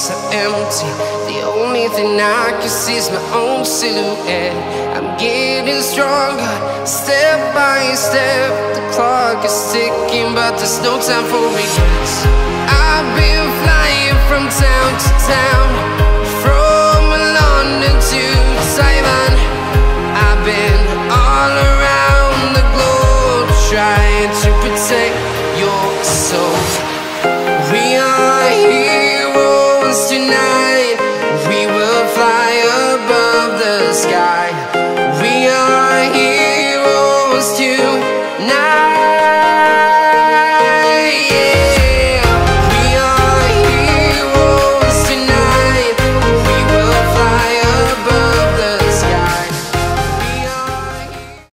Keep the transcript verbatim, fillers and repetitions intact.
so empty. The only thing I can see is my own silhouette. I'm getting stronger, step by step. The clock is ticking, but there's no time for regrets. I've been flying from town to town, from London to Taiwan.